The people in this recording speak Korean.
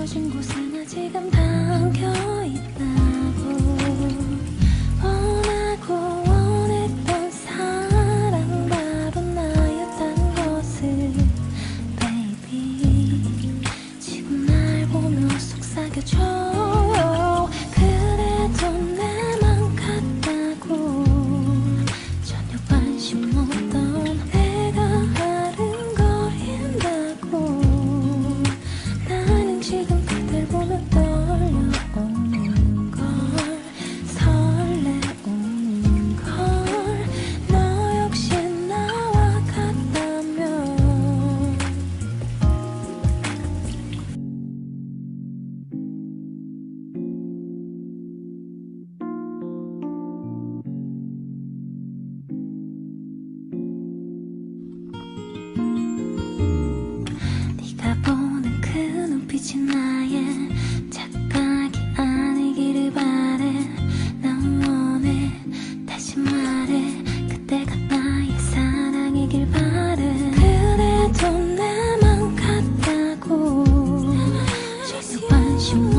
숨겨진 곳에 나 지금 담겨있다고. 원하고 원했던 사랑 바로 나였단 것을 baby 지금 날 보며 속삭여줘요. 그래도 내 맘 같다고 전혀 관심 없던 내가 아른거린다고. 나는 지금 그댈 보며 떨려오는 걸, 설레오는 걸. 너 역시 나와 같다면 네가 보는 그 눈빛이 나의 착각이 아니기를 바래. 난 원해 다시 말해 그때가 나의 사랑이길 바래. 그래도 내 맘 같다고 전혀 관심